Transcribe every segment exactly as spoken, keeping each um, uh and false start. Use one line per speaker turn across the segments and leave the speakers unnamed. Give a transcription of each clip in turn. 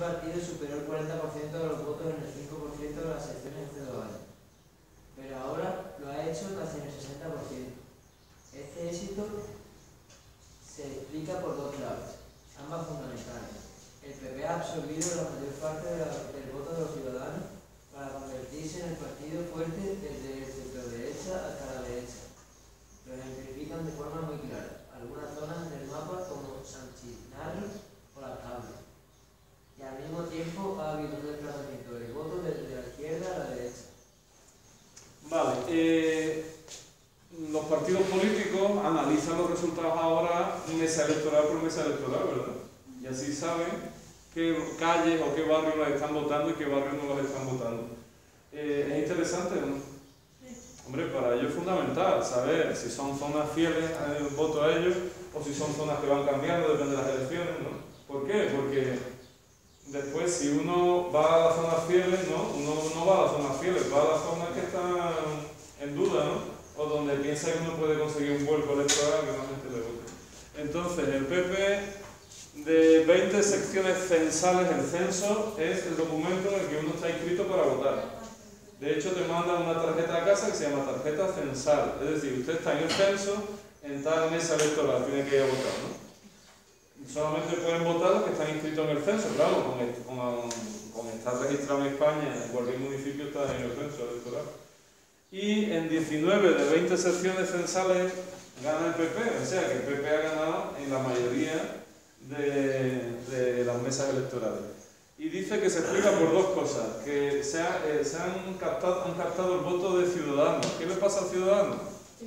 partido superó el cuarenta por ciento de los votos en el cinco por ciento de las elecciones hace dos años, pero ahora lo ha hecho casi en el sesenta por ciento. Este éxito se explica por dos claves, ambas fundamentales. El P P ha absorbido la mayor parte de la, del voto de los ciudadanos para convertirse en el partido fuerte desde el centro-derecha hasta la derecha. Lo ejemplifican de forma muy clara. Algunas zonas del mapa como San Chinarro o Las Tablas. Y al mismo tiempo ha habido un desplazamiento del voto desde la izquierda a la derecha.
Vale, eh, los partidos políticos analizan los resultados ahora mesa electoral por mesa electoral, ¿verdad? Y así saben qué calles o qué barrios las están votando y qué barrios no las están votando. Eh, es interesante, ¿no? Hombre, para ello es fundamental saber si son zonas fieles al voto a ellos o si son zonas que van cambiando, depende de las elecciones, ¿no? ¿Por qué? Porque después, si uno va a las zonas fieles, ¿no? Uno no va a las zonas fieles, va a las zonas que están en duda, ¿no? O donde piensa que uno puede conseguir un vuelco electoral que la gente le vote. Entonces, el P P, de veinte secciones censales, el censo es el documento en el que uno está inscrito para votar. De hecho, te mandan una tarjeta a casa que se llama tarjeta censal. Es decir, usted está en el censo, en tal mesa electoral, tiene que ir a votar, ¿no? Solamente pueden votar los que están inscritos en el censo, claro, con, con, con estar registrado en España, en cualquier municipio está en el censo electoral. Y en diecinueve de veinte secciones censales gana el P P, o sea que el P P ha ganado en la mayoría de, de las mesas electorales. Y dice que se explica por dos cosas, que se, ha, eh, se han, captado, han captado el voto de Ciudadanos. ¿Qué le pasa al Ciudadano?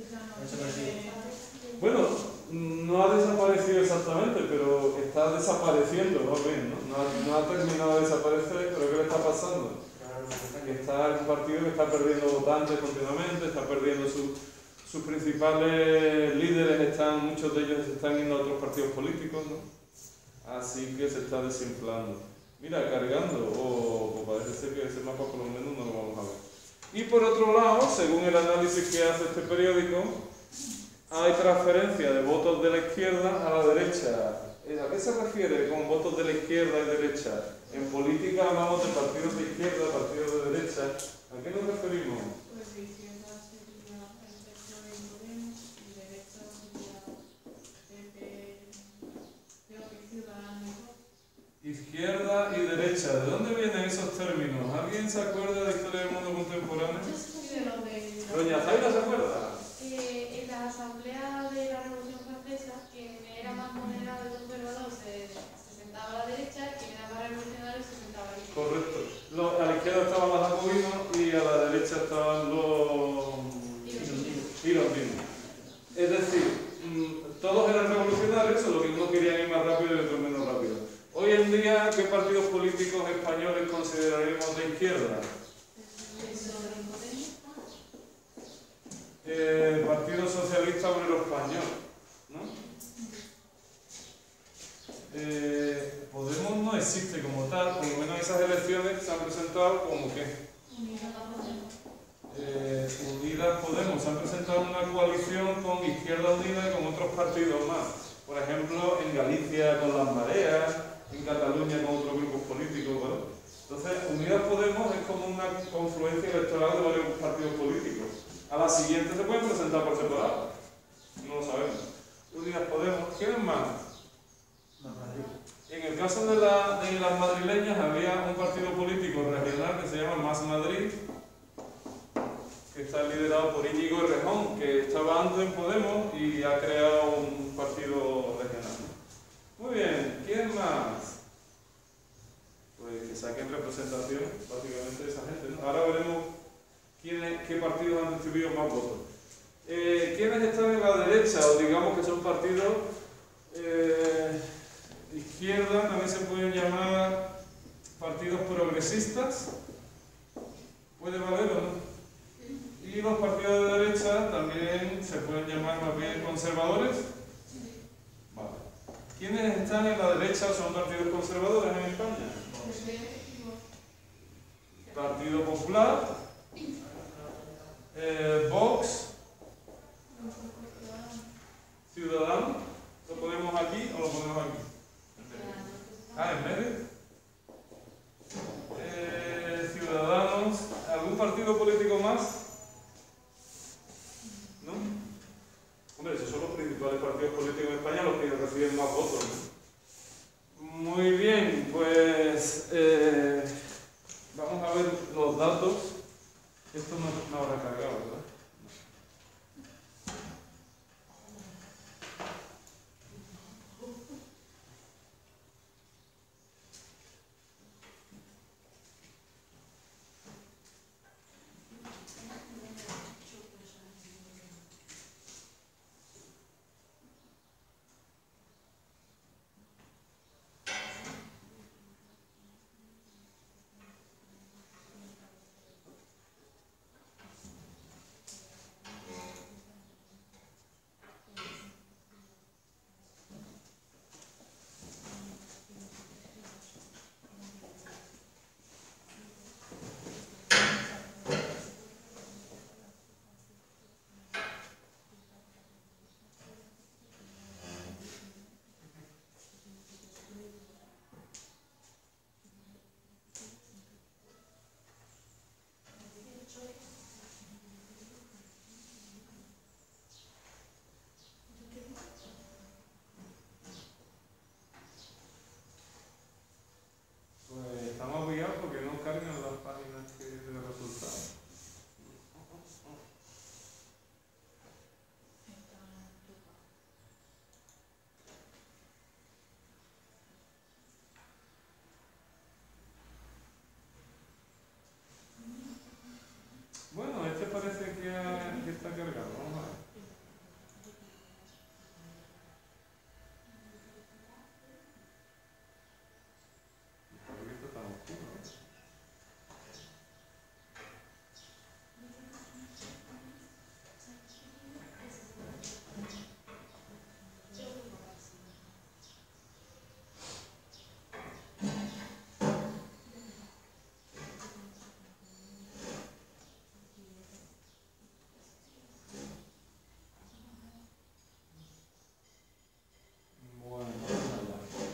Bueno, no ha desaparecido exactamente, pero está desapareciendo, ¿no? Bien, ¿no? No, ha, no ha terminado de desaparecer, pero ¿qué le está pasando? Que está un partido que está perdiendo votantes continuamente, está perdiendo su, sus principales líderes, están, muchos de ellos están yendo a otros partidos políticos, ¿no? Así que se está desinflando. Mira, cargando, o, o parece ser que ese mapa por lo menos no lo vamos a ver. Y por otro lado, según el análisis que hace este periódico, hay transferencia de votos de la izquierda a la derecha. ¿A qué se refiere con votos de la izquierda y derecha? En política hablamos de partidos de izquierda, partidos de derecha. ¿A qué nos referimos?
Pues de izquierda sería el P S O E y Podemos, y derecha sería P P, creo que Ciudadanos.
Izquierda y derecha. ¿De dónde vienen esos términos? ¿Alguien se acuerda de historia del mundo contemporáneo?
Sí, de lo de...
Doña Zaira se acuerda.
Eh, en la asamblea de la Revolución Francesa, quien era más moderado y conservador se, se sentaba a la derecha, y quien era más revolucionario se sentaba a la izquierda.
Correcto. Lo, a la izquierda estaban los jacobinos y a la derecha estaban los girondinos. Es decir, mmm, todos eran revolucionarios, solo que uno quería ir más rápido y otro menos rápido. Hoy en día, ¿qué partidos políticos españoles consideraríamos de izquierda? El Partido Socialista Obrero Español, ¿no? Eh, Podemos no existe como tal, por lo menos en esas elecciones se han presentado como que eh, Unidas Podemos, se han presentado una coalición con Izquierda Unida y con otros partidos más. Por ejemplo, en Galicia con las Mareas, en Cataluña con otros grupos políticos, ¿vale? Entonces, Unidas Podemos es como una confluencia electoral de varios partidos políticos. A la siguiente se pueden presentar por separado. No lo sabemos. Unidas Podemos. ¿Quiénes más? En el caso de, la, de las madrileñas había un partido político regional que se llama Más Madrid, que está liderado por Íñigo Errejón, que estaba antes en Podemos y ha creado un partido regional. Muy bien. ¿Quién más? Pues que saquen representación, básicamente, de esa gente, ¿no? Ahora veremos quiénes, qué partidos han distribuido más votos. Eh, ¿Quiénes están en la derecha? O digamos que son partidos eh, izquierda, también se pueden llamar partidos progresistas. ¿Puede valer o no? Y los partidos de derecha también se pueden llamar más bien conservadores. Vale. ¿Quiénes están en la derecha son partidos conservadores en España? Partido Popular, eh, Vox, Ciudadanos. ¿Lo ponemos aquí o lo ponemos aquí? Ah, en medio. tienen más votos, ¿no? Muy bien, pues eh, vamos a ver los datos. Esto no, no habrá cargado, ¿verdad? Pues estamos guiados porque no cargan las páginas que de resultados. Bueno, este parece que, ha- que está cargado. Vamos a ver. ¿Por qué está tan oscuro, eh? Bueno, vamos allá.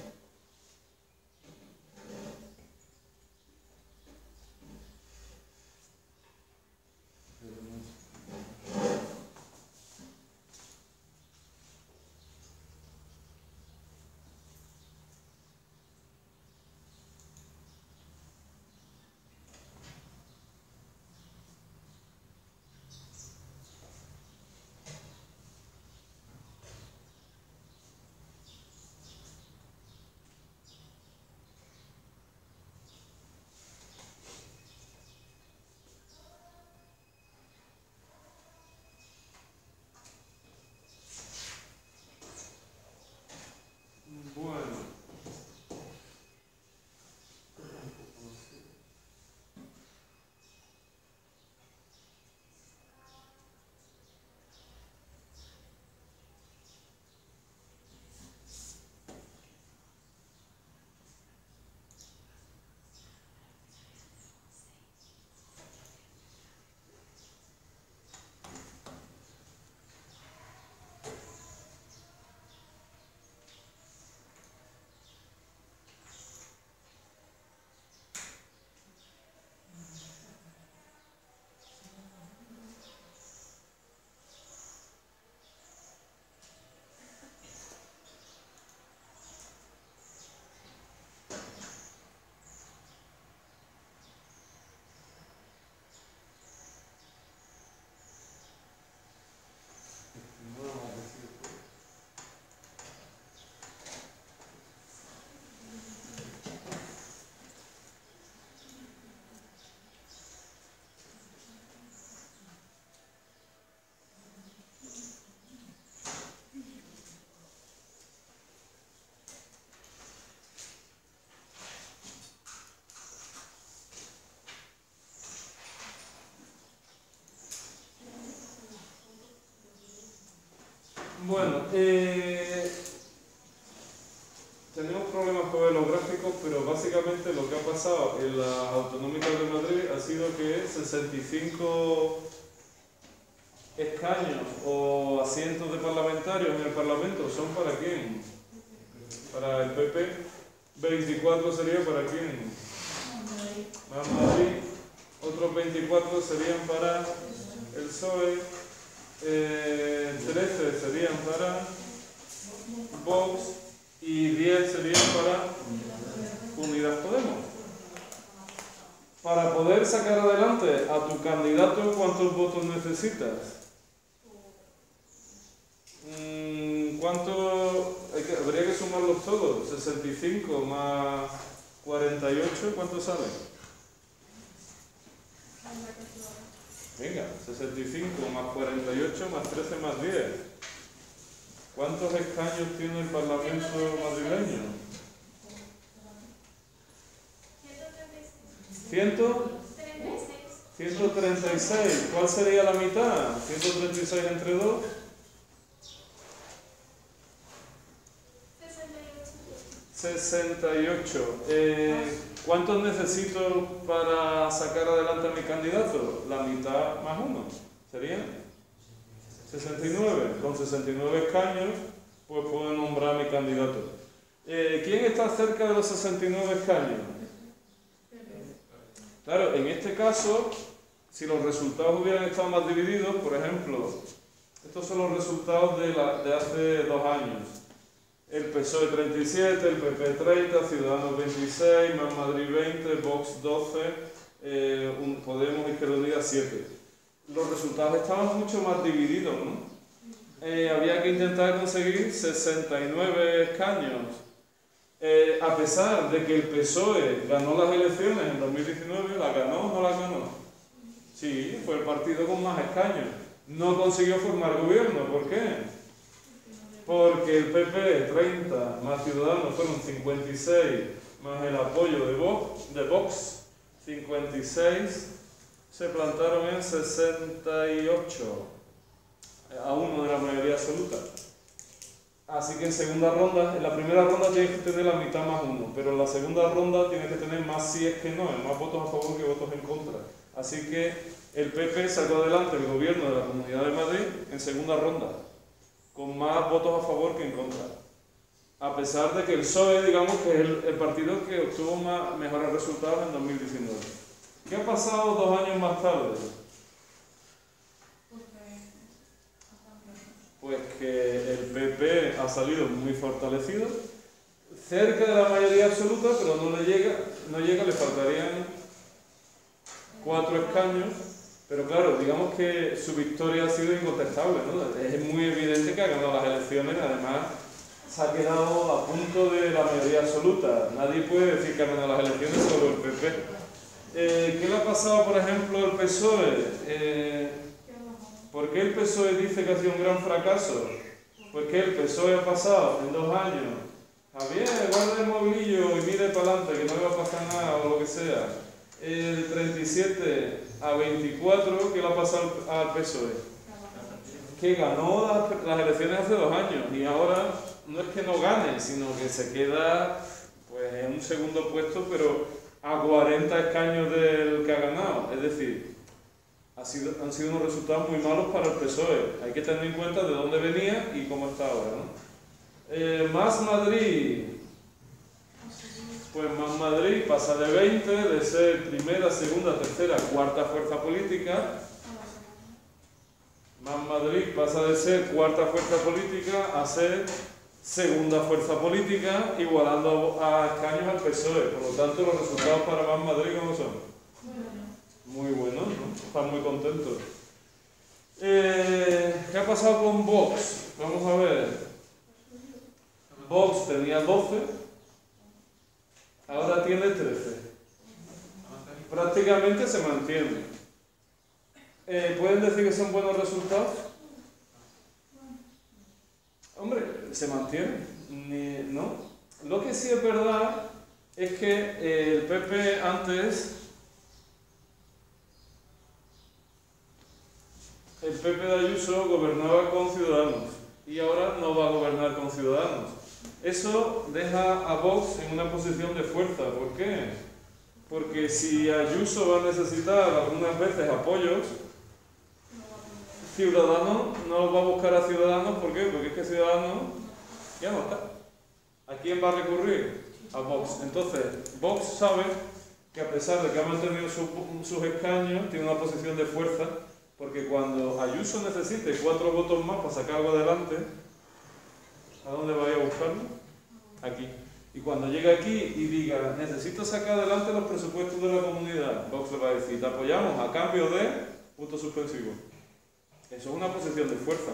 Bueno. Vamos a decir, bueno, eh, tenemos problemas con los gráficos, pero básicamente lo que ha pasado en las autonómicas de Madrid ha sido que sesenta y cinco escaños o asientos de parlamentarios en el Parlamento son para quién? Para el P P. veinticuatro sería para quién? Para Madrid. Otros veinticuatro serían para el P S O E. Eh, trece serían para Vox. y diez serían para Unidas Podemos. Para poder sacar adelante a tu candidato, ¿cuántos votos necesitas? ¿Cuánto? Hay que, habría que sumarlos todos. sesenta y cinco más cuarenta y ocho, ¿cuánto sale? Venga, sesenta y cinco más cuarenta y ocho más trece más diez. ¿Cuántos escaños tiene el Parlamento madrileño? ciento treinta y seis. ¿Cuál sería la mitad? ciento treinta y seis entre dos. sesenta y ocho. Eh, ¿Cuántos necesito para sacar adelante a mi candidato? La mitad más uno. ¿Sería? sesenta y nueve. Con sesenta y nueve escaños, pues puedo nombrar a mi candidato. Eh, ¿Quién está cerca de los sesenta y nueve escaños? Claro, en este caso, si los resultados hubieran estado más divididos, por ejemplo, estos son los resultados de, la, de hace dos años. El P S O E treinta y siete, el P P treinta, Ciudadanos veintiséis, Más Madrid veinte, Vox doce, eh, un Podemos, Izquierda Unida siete. Los resultados estaban mucho más divididos, ¿no? Eh, había que intentar conseguir sesenta y nueve escaños. Eh, a pesar de que el P S O E ganó las elecciones en dos mil diecinueve, ¿la ganó o no la ganó? Sí, fue el partido con más escaños. No consiguió formar gobierno, ¿por qué? Porque el P P treinta más Ciudadanos fueron cincuenta y seis, más el apoyo de Vox, de Vox cincuenta y seis, se plantaron en sesenta y ocho, a uno de la mayoría absoluta. Así que en segunda ronda, en la primera ronda tienes que tener la mitad más uno, pero en la segunda ronda tienes que tener más sí es que no, más votos a favor que votos en contra. Así que el P P sacó adelante el gobierno de la Comunidad de Madrid en segunda ronda, con más votos a favor que en contra. A pesar de que el P S O E, digamos que es el, el partido que obtuvo más, mejores resultados en dos mil diecinueve. ¿Qué ha pasado dos años más tarde? Pues que el P P ha salido muy fortalecido, cerca de la mayoría absoluta, pero no le llega, no llega, le faltarían cuatro escaños. Pero claro, digamos que su victoria ha sido incontestable, ¿no? Es muy evidente que ha ganado las elecciones, además se ha quedado a punto de la mayoría absoluta. Nadie puede decir que ha ganado las elecciones, solo el P P. Eh, ¿Qué le ha pasado, por ejemplo, al P S O E? Eh, ¿Por qué el P S O E dice que ha sido un gran fracaso? Porque el P S O E ha pasado en dos años. Javier, guarda el movilillo y mire para adelante, que no le va a pasar nada o lo que sea. El treinta y siete a veinticuatro, ¿qué le ha pasado al P S O E? Que ganó las, las elecciones hace dos años y ahora no es que no gane, sino que se queda pues, en un segundo puesto, pero a cuarenta escaños del que ha ganado. Es decir, ha sido, han sido unos resultados muy malos para el P S O E. Hay que tener en cuenta de dónde venía y cómo está ahora, ¿no? Eh, Más Madrid. Pues Más Madrid pasa de veinte, de ser primera, segunda, tercera, cuarta fuerza política. Más Madrid pasa de ser cuarta fuerza política a ser segunda fuerza política, igualando a, a escaños al P S O E. Por lo tanto, los resultados para Más Madrid, ¿cómo son? Muy buenos, ¿no? Están muy contentos. Eh, ¿Qué ha pasado con Vox? Vamos a ver. Vox tenía doce. Ahora tiene trece. Prácticamente se mantiene. Eh, ¿Pueden decir que son buenos resultados? Hombre, se mantiene. Ni, ¿no? Lo que sí es verdad es que eh, el P P antes, el P P de Ayuso gobernaba con Ciudadanos y ahora no va a gobernar con Ciudadanos. Eso deja a Vox en una posición de fuerza. ¿Por qué? Porque si Ayuso va a necesitar algunas veces apoyos, Ciudadanos no va a buscar a Ciudadanos. ¿Por qué? Porque es que Ciudadanos ya no está. ¿A quién va a recurrir? A Vox. Entonces, Vox sabe que a pesar de que ha mantenido su, sus escaños, tiene una posición de fuerza, porque cuando Ayuso necesite cuatro votos más para sacar algo adelante, ¿a dónde va a ir a buscarlo? aquí. Y cuando llegue aquí y diga, necesito sacar adelante los presupuestos de la comunidad, Vox le va a decir, te apoyamos a cambio de punto suspensivo. Eso es una posición de fuerza,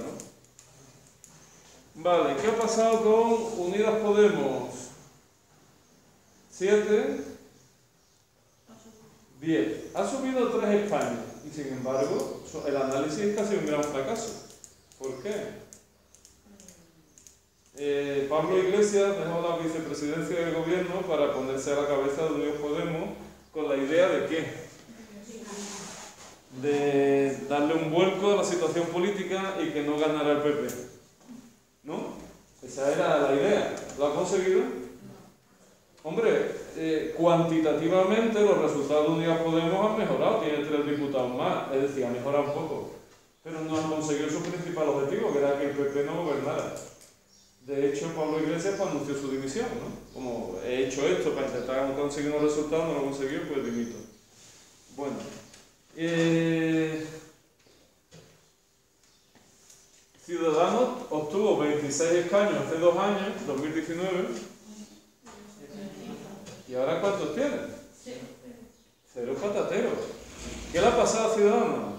¿no? Vale, ¿qué ha pasado con Unidas Podemos? siete, diez. Ha subido tres escaños y sin embargo el análisis es casi un gran fracaso. ¿Por qué? Eh, Pablo Iglesias dejó la vicepresidencia del gobierno para ponerse a la cabeza de Unidas Podemos con la idea de ¿qué? De darle un vuelco a la situación política y que no ganara el P P. ¿No? Esa era la idea. ¿Lo ha conseguido? Hombre, eh, cuantitativamente los resultados de Unidas Podemos han mejorado, tiene tres diputados más, es decir, ha mejorado un poco, pero no han conseguido su principal objetivo, que era que el P P no gobernara. De hecho, Pablo Iglesias pues, anunció su dimisión, ¿no? Como he hecho esto para intentar conseguir unos resultados, no lo he conseguido, pues dimito. Bueno, eh, Ciudadanos obtuvo veintiséis escaños hace dos años, dos mil diecinueve. ¿Y ahora cuántos tiene? Cero patateros. ¿Qué le ha pasado a Ciudadanos?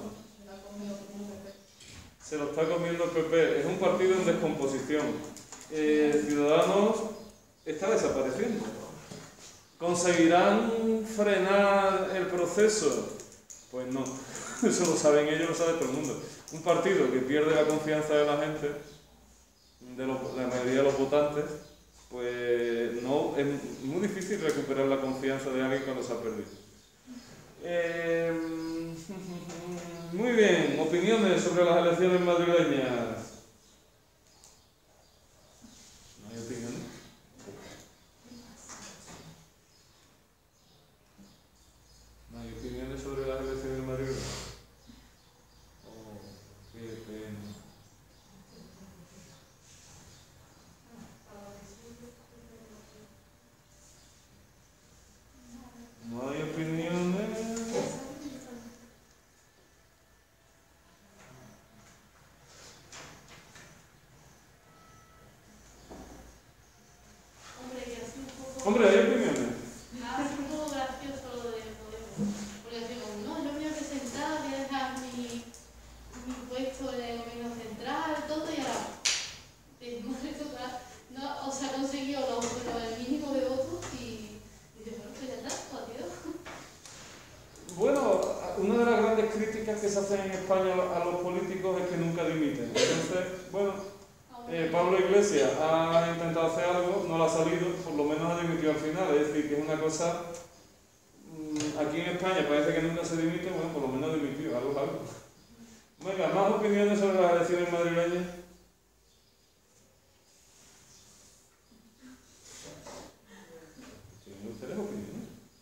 Se lo está comiendo el P P. Es un partido en descomposición. Eh, Ciudadanos está desapareciendo. ¿Conseguirán frenar el proceso? Pues no. Eso lo saben ellos, lo sabe todo el mundo. Un partido que pierde la confianza de la gente, de, lo, de la mayoría de los votantes, pues no, es muy difícil recuperar la confianza de alguien cuando se ha perdido. Eh, muy bien, opiniones sobre las elecciones madrileñas. ¿No hay opiniones? ¿No hay opiniones sobre las elecciones madrileñas? Oh, qué pena. No hay opiniones.
Hombre, que así un poco...
Hombre, hay opiniones.
Ah, es un poco gracioso lo de Podemos. Porque decimos, no, yo me voy a presentar, voy a dejar mi, mi puesto en el gobierno central, todo, y ahora tengo que tocar, no, o sea, ha conseguido lo, lo, el mínimo de votos y dices, bueno, pues ya está, adiós.
Bueno, una de las grandes críticas que se hacen en España a los políticos es que nunca dimiten. Entonces, bueno, eh, Pablo Iglesias ha intentado hacer algo, no le ha salido, por lo menos ha dimitido al final. Es decir, que es una cosa... Mmm, aquí en España parece que nunca se dimite, bueno, por lo menos ha dimitido, algo es algo. Venga, ¿más opiniones sobre las elecciones madrileñas? ¿Tienen ustedes opiniones?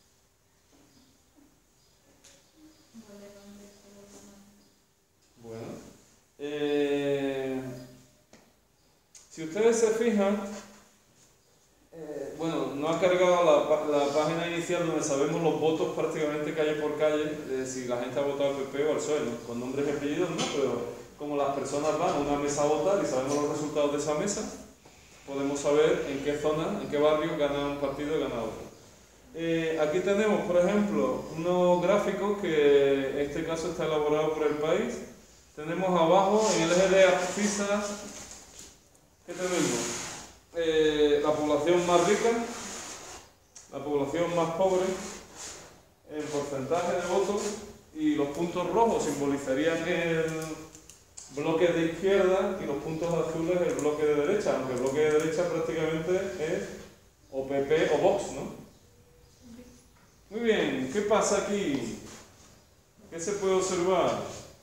Bueno, eh, si ustedes se fijan, eh, bueno, no ha cargado la, la página inicial donde sabemos los votos prácticamente calle por calle, de si la gente ha votado al P P o al P S O E, ¿no? Con nombres y apellidos, ¿no? Pero como las personas van a una mesa a votar y sabemos los resultados de esa mesa, podemos saber en qué zona, en qué barrio gana un partido y gana otro. Eh, aquí tenemos, por ejemplo, unos gráficos que en este caso está elaborado por El País. Tenemos abajo, en el eje de abscisas, ¿qué tenemos? Eh, la población más rica, la población más pobre, el porcentaje de votos, y los puntos rojos simbolizarían el bloque de izquierda y los puntos azules el bloque de derecha, aunque el bloque de derecha prácticamente es o P P o Vox, ¿no? Muy bien, ¿qué pasa aquí? ¿Qué se puede observar?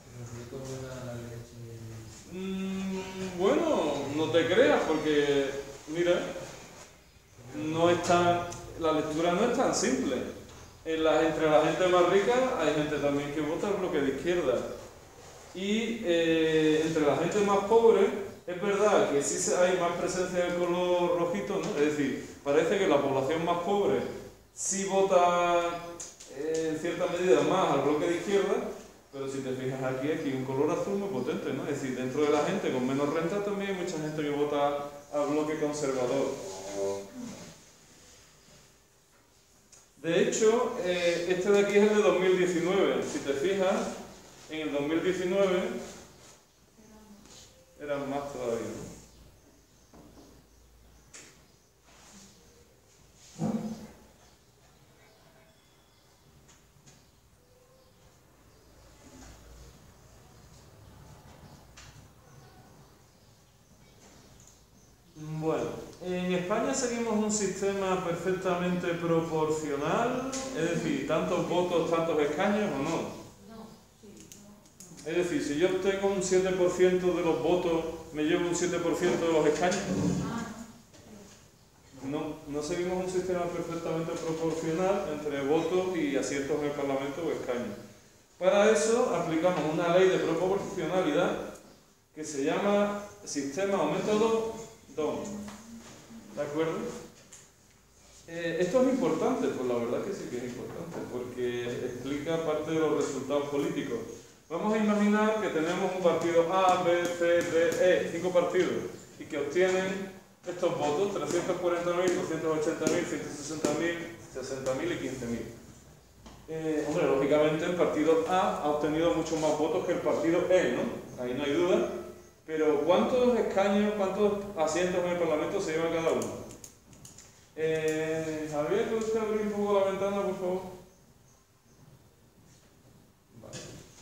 Mm, bueno, no te creas, porque, mira, no es tan, la lectura no es tan simple. En la, entre la gente más rica hay gente también que vota el bloque de izquierda. Y eh, entre la gente más pobre, es verdad que sí hay más presencia del color rojito, ¿no? Es decir, parece que la población más pobre sí vota eh, en cierta medida más al bloque de izquierda, pero si te fijas aquí, aquí hay un color azul muy potente, ¿no? Es decir, dentro de la gente con menos renta también hay mucha gente que vota al bloque conservador. De hecho, eh, este de aquí es el de dos mil diecinueve. Si te fijas, en el dos mil diecinueve eran más todavía, ¿no? Bueno, en España seguimos un sistema perfectamente proporcional, es decir, tantos votos, tantos escaños o no. Es decir, si yo obtengo un siete por ciento de los votos, ¿me llevo un siete por ciento de los escaños? No, no seguimos un sistema perfectamente proporcional entre votos y asientos en el Parlamento o escaños. Para eso aplicamos una ley de proporcionalidad que se llama sistema o método D'Hondt. ¿De acuerdo? Eh, esto es importante, pues la verdad que sí que es importante, porque explica parte de los resultados políticos. Vamos a imaginar que tenemos un partido A, B, C, D, E, cinco partidos, y que obtienen estos votos, trescientos cuarenta mil, doscientos ochenta mil, ciento sesenta mil, sesenta mil y quince mil. Eh, hombre, lógicamente el partido A ha obtenido muchos más votos que el partido E, ¿no? Ahí no hay duda. Pero ¿cuántos escaños, cuántos asientos en el Parlamento se llevan cada uno? Eh, Javier, ¿puede usted abrir un poco la ventana, por favor? Vale.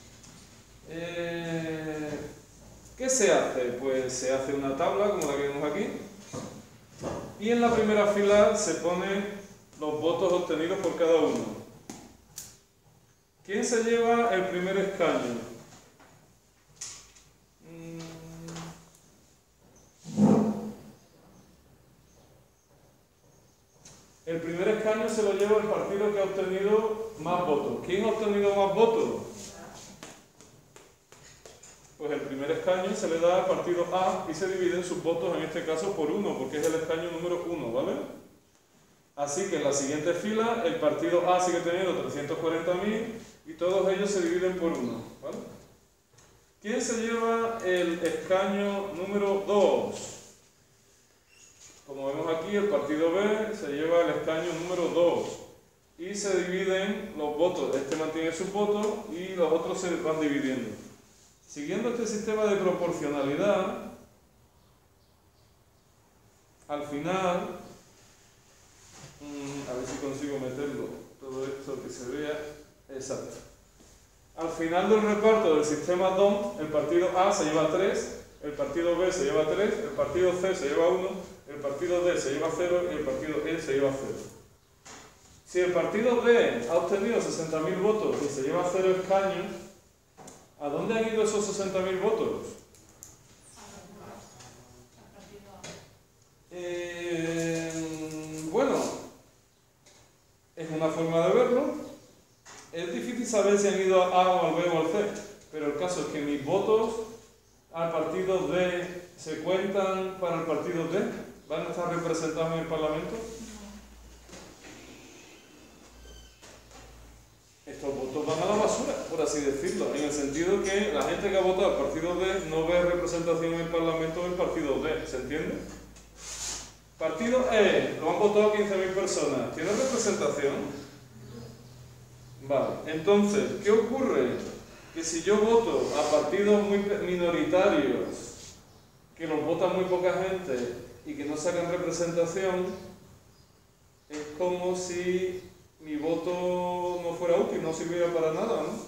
Eh, ¿Qué se hace? Pues se hace una tabla, como la que vemos aquí, y en la primera fila se ponen los votos obtenidos por cada uno. ¿Quién se lleva el primer escaño? El primer escaño se lo lleva el partido que ha obtenido más votos. ¿Quién ha obtenido más votos? Pues el primer escaño se le da al partido A y se dividen sus votos, en este caso, por uno, porque es el escaño número uno, ¿vale? Así que en la siguiente fila el partido A sigue teniendo trescientos cuarenta mil y todos ellos se dividen por uno, ¿vale? ¿Quién se lleva el escaño número dos? Como vemos aquí, el partido B se lleva el escaño número dos y se dividen los votos. Este mantiene sus votos y los otros se van dividiendo. Siguiendo este sistema de proporcionalidad, al final, mmm, a ver si consigo meterlo, todo esto que se vea, exacto. Al final del reparto del sistema D'Hondt, el partido A se lleva tres, el partido B se lleva tres, el partido C se lleva uno, el partido D se lleva cero y el partido E se lleva cero. Si el partido D ha obtenido sesenta mil votos y se lleva cero escaños, ¿a dónde han ido esos sesenta mil votos? Eh, bueno, es una forma de verlo. Es difícil saber si han ido a A o al B o al C, pero el caso es que mis votos al partido D se cuentan para el partido D. ¿Van a estar representados en el Parlamento? Estos votos van a la basura, por así decirlo, en el sentido que la gente que ha votado al partido D no ve representación en el Parlamento del partido D, ¿se entiende? Partido E, lo han votado quince mil personas, ¿tiene representación? Vale, entonces, ¿qué ocurre? Que si yo voto a partidos muy minoritarios, que los vota muy poca gente y que no sacan representación, es como si mi voto no fuera útil, no sirviera para nada, ¿no?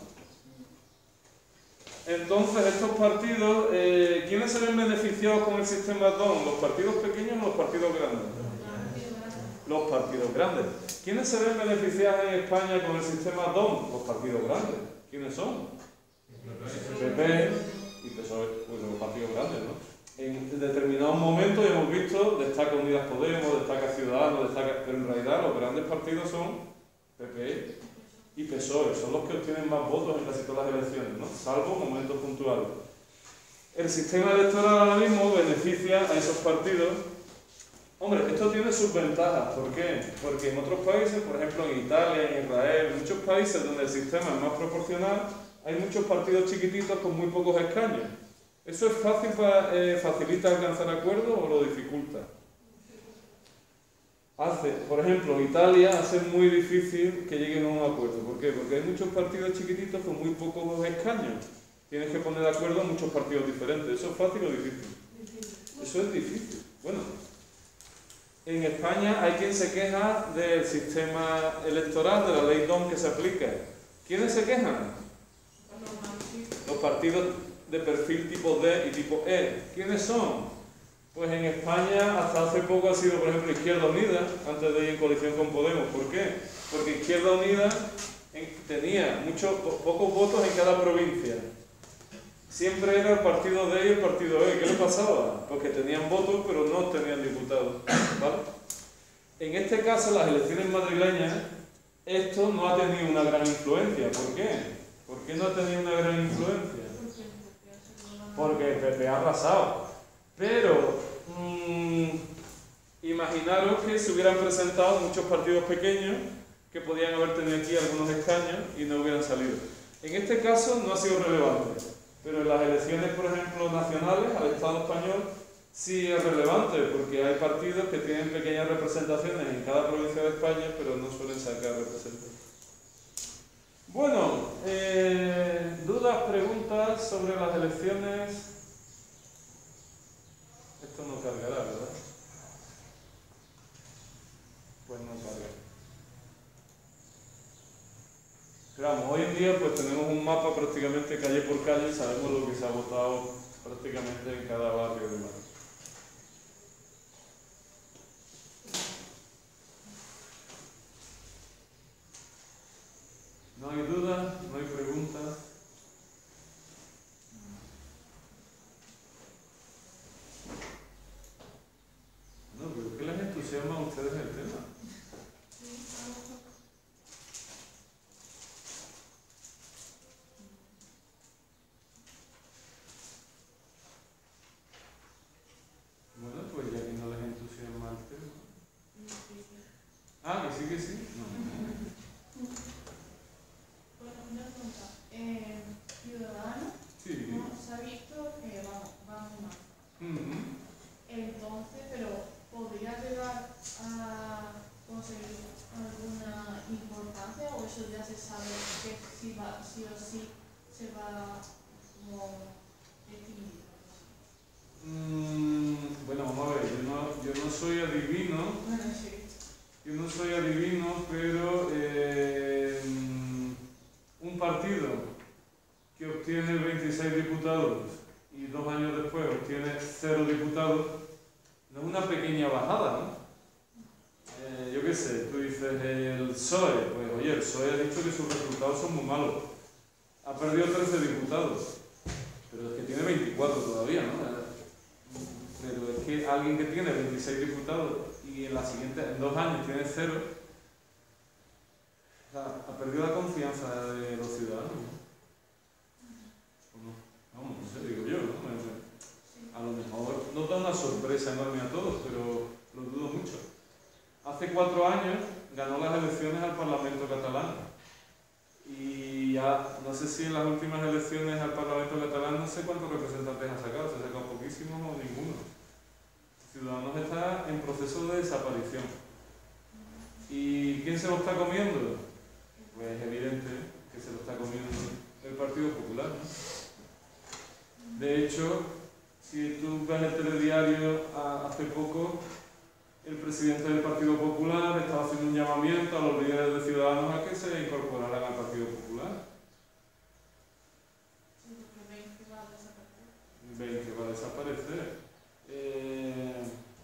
Entonces, estos partidos, eh, ¿quiénes se ven beneficiados con el sistema D'Hondt? ¿Los partidos pequeños o los partidos grandes? Los partidos grandes. ¿Quiénes se ven beneficiados en España con el sistema D'Hondt? Los partidos grandes. ¿Quiénes son? P P y P S O E, pues los partidos grandes, ¿no? En determinados momentos hemos visto, destaca Unidas Podemos, destaca Ciudadanos, destaca, pero en realidad los grandes partidos son P P y P S O E, son los que obtienen más votos en casi todas las elecciones, ¿no? Salvo momentos puntuales. El sistema electoral ahora mismo beneficia a esos partidos. Hombre, esto tiene sus ventajas. ¿Por qué? Porque en otros países, por ejemplo en Italia, en Israel, en muchos países donde el sistema es más proporcional, hay muchos partidos chiquititos con muy pocos escaños. ¿Eso es fácil para, eh, facilita alcanzar acuerdos o lo dificulta? hace, por ejemplo, Italia hace muy difícil que lleguen a un acuerdo. ¿Por qué? Porque hay muchos partidos chiquititos con muy pocos escaños. Tienes que poner de acuerdo a muchos partidos diferentes. ¿Eso es fácil o difícil? Eso es difícil. Bueno, en España hay quien se queja del sistema electoral, de la ley D O M que se aplica. ¿Quiénes se quejan? Los partidos de perfil tipo D y tipo E. ¿Quiénes son? Pues en España hasta hace poco ha sido, por ejemplo, Izquierda Unida, antes de ir en coalición con Podemos. ¿Por qué? Porque Izquierda Unida tenía muchos, pocos votos en cada provincia. Siempre era el partido D y el partido E. ¿Qué le pasaba? Porque tenían votos, pero no tenían diputados. ¿Vale? En este caso, las elecciones madrileñas, esto no ha tenido una gran influencia. ¿Por qué? ¿Por qué no ha tenido una gran influencia? Porque el P P ha arrasado. Pero, mmm, imaginaros que se hubieran presentado muchos partidos pequeños que podían haber tenido aquí algunos escaños y no hubieran salido. En este caso no ha sido relevante. Pero en las elecciones, por ejemplo, nacionales, al Estado español, sí es relevante, porque hay partidos que tienen pequeñas representaciones en cada provincia de España, pero no suelen sacar representantes. Bueno, eh, dudas, preguntas sobre las elecciones. Esto no cargará, ¿verdad? Pues no carga. Pero vamos, hoy en día pues tenemos un mapa prácticamente calle por calle y sabemos lo que se ha votado prácticamente en cada barrio de Madrid. ¿No hay dudas? ¿No hay preguntas? No, pero ¿qué les entusiasma a ustedes el tema? Bueno, pues ya que no les entusiasma el tema. Ah, que sí, que sí. No.
Bueno, una pregunta. Eh, Ciudadanos,
Sí.
¿no? Se ha visto que vamos, vamos más.
Uh-huh.
Entonces, pero ¿podría llegar a conseguir alguna importancia o eso ya se sabe que sí, va, sí o sí se va como definir?
Mm, bueno, vamos a ver, yo no, yo no soy adivino,
Bueno, sí.
yo no soy adivino, pero eh, un partido que obtiene veintiséis diputados y dos años después obtiene cero diputados, no es una pequeña bajada, ¿no? Eh, yo qué sé, tú dices el P S O E, pues oye, el P S O E ha dicho que sus resultados son muy malos, ha perdido trece diputados, pero es que tiene veinticuatro todavía, ¿no? Pero es que alguien que tiene veintiséis diputados y en la siguiente, en dos años tiene cero, o sea, ha perdido la confianza de los ciudadanos, ¿no? ¿O no? Vamos, no sé, digo yo, ¿no? A lo mejor nos da una sorpresa enorme a todos, pero lo dudo mucho. Hace cuatro años ganó las elecciones al Parlamento catalán y ya, no sé si en las últimas elecciones al Parlamento catalán no sé cuántos representantes ha sacado, se ha sacado poquísimos o ninguno. Ciudadanos está en proceso de desaparición. ¿Y quién se lo está comiendo? Pues es evidente que se lo está comiendo el Partido Popular, ¿no? De hecho, si tú ves el telediario hace poco, el presidente del Partido Popular estaba haciendo un llamamiento a los líderes de Ciudadanos a que se incorporaran al Partido Popular.
Sí, porque ven que va a desaparecer.
Ven que va a desaparecer. Eh,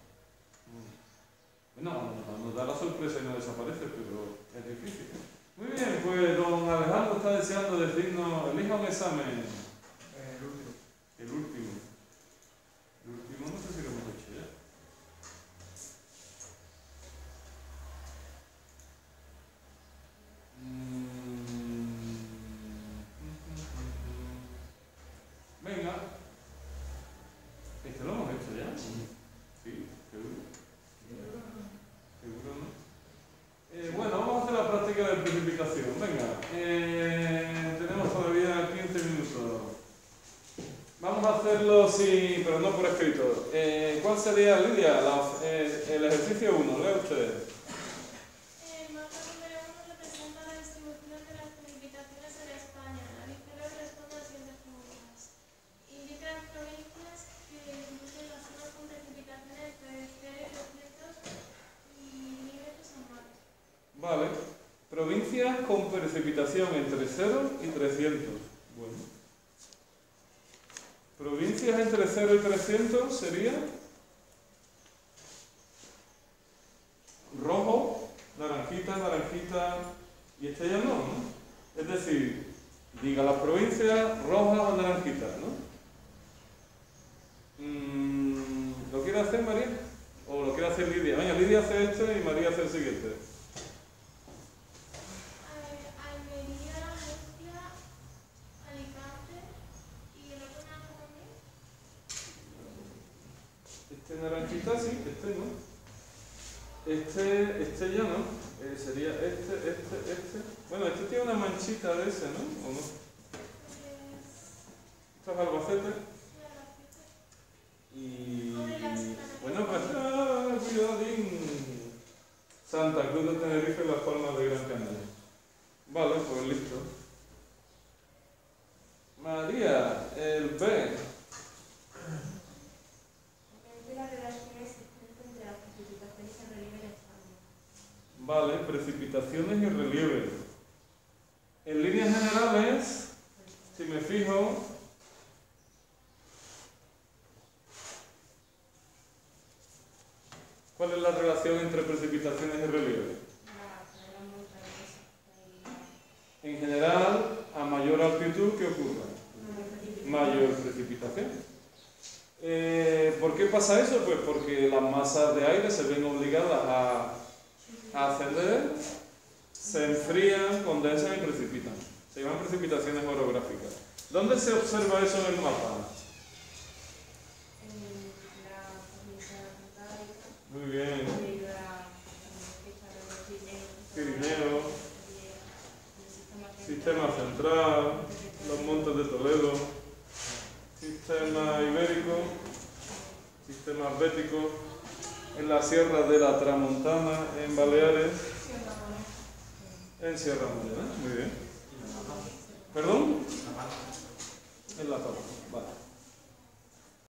bueno, a lo mejor nos da la sorpresa y no desaparece, pero es difícil. Muy bien, pues don Alejandro está deseando decirnos, elija un examen.
El último.
El último. El último no sé si lo hemos hecho ya. Venga. ¿Este lo hemos hecho ya? Sí, seguro. Seguro, ¿no? Eh, bueno, vamos a hacer la práctica de precipitación. Venga, eh, tenemos todavía quince minutos. Vamos a hacerlo, sí, pero no por escrito. Eh, ¿Cuál sería, Lidia, la, eh, El ejercicio uno, lea usted.
El mapa número uno representa la distribución de las precipitaciones en España. La izquierda responde a las siguientes preguntas. Indica las provincias que incluyen las zonas con precipitaciones entre cero y doscientos milímetros anuales.
Vale. Provincias con precipitación entre cero y trescientos. Bueno. Provincias entre cero y trescientos sería rojo, naranjita, naranjita, y este ya no, ¿no? Es decir, diga las provincias rojas o naranjitas, ¿no? Mm, ¿Lo quiere hacer María? ¿O lo quiere hacer Lidia? Venga, Lidia hace este y María hace el siguiente.
Almería, Murcia, Alicante y el otro naranjo también.
Este naranjita sí, este no. Este, este ya no. Eh, sería este, este, este. Bueno, este tiene una manchita de ese, ¿no? ¿O no? Esto es Albacete. Y bueno, pues ah, cuidadín. Santa Cruz de Tenerife y Las Palmas de Gran Canaria. Vale, pues listo. María, el B.
La relación existente entre las precipitaciones y el relieve en España.
Vale, precipitaciones y relieve. En líneas generales, si me fijo, ¿cuál es la relación entre precipitaciones y relieve? En general, a mayor altitud, ¿qué ocurre? Mayor precipitación. Eh, ¿Por qué pasa eso? Pues porque las masas de aire se ven obligadas a, a ascender, se enfrían, condensan y precipitan. Se llaman precipitaciones orográficas. ¿Dónde se observa eso en el mapa?
En la provincia cantábrica.
Muy bien.
Y la
Pirineo,
el
Sistema Central, los Montes de Toledo, Sistema Ibérico, Sistema Bético, en la Sierra de la Tramontana, en Baleares, en Sierra Morena. Muy bien. ¿Perdón? En La Palma.